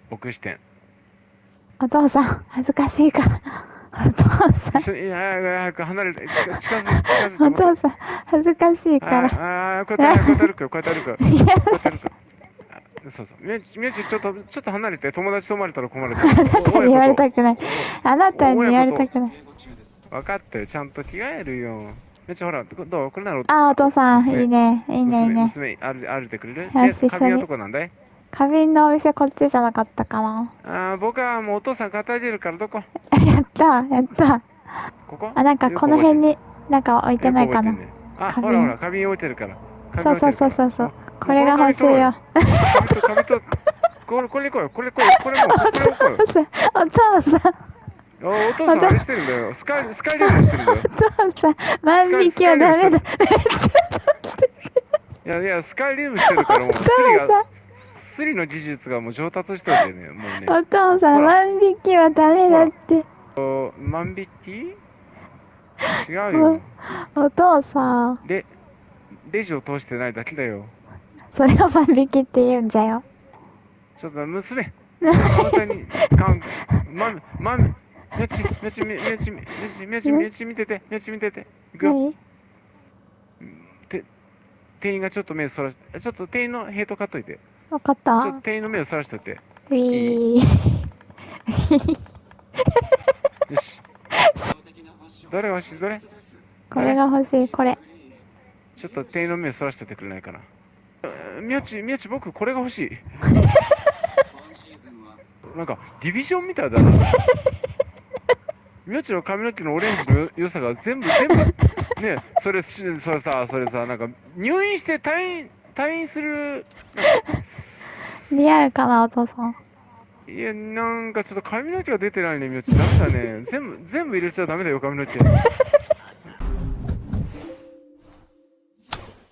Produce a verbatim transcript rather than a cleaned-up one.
僕視点。 お父さん、恥ずかしいから。お父さん。 一緒に、いやいや早く離れて、近近づいて、近づいて。 お父さん、恥ずかしいから。 ああ、こうやって、こうやって歩くよ、こうやって歩くよ。こうやって歩く。そうそう。みゆち、ちょっと、ちょっと離れて、友達と思われたら困るから。 あなたに言われたくない。あなたに言われたくない。 分かったよ、ちゃんと着替えるよ。みゆち、ほら、どうこれなら、 あ、お父さん、いいね。いいね、いいね。 娘、歩歩いてくれる？ よで、 し、一緒に。 花瓶はどこなんだい？ 花瓶のお店こっちじゃなかったかな。 ああ、僕はもうお父さん肩入れるからどこ？ やったやったここ？ あ、なんかこの辺に、なんか置いてないかな。 あ、ほらほら、花瓶置いてるから。 そうそうそうそうそう。これが欲しいよ。 花瓶と、花瓶と、これ、これ来いよ、これ来いよ、これも、これ来いよ。 お父さん。 お父さんあれしてるんだよ。スカイ、スカイリムしてるんだよ。 お父さん、万引きはダメだ。 いやいや、スカイリムしてるからもう、スリが、スリの技術がもう上達しといてね、もうね。 お父さん、万引きはダメだって。 万引き？違うよ。 お父さん。 レ、レジを通してないだけだよ。 それを万引きって言うんじゃよ。 ちょっと娘。本当に、かん、ま、ま、みよち、みよち、みよち、みよち、みよち、みよち見てて、みよち見てて。いくよ。て、店員がちょっと目をそらし、ちょっと店員のヘイト買っといて。 わかった。 ちょっと店員の目をそらしといて。 ウィー。 よし。どれが欲しい？どれ？ これが欲しい、これ。 ちょっと店員の目をそらしといてくれないかな。みよち、みよち、僕これが欲しい。なんか、ディビジョンみたいだな。みよちの髪の毛のオレンジの良さが全部、全部、ね、それ、それさ、それさ、なんか、入院して退院、退院する、 似合うかな、お父さん。 いや、なんかちょっと髪の毛が出てないね、みよち。ダメだね。全部、全部入れちゃダメだよ、髪の毛。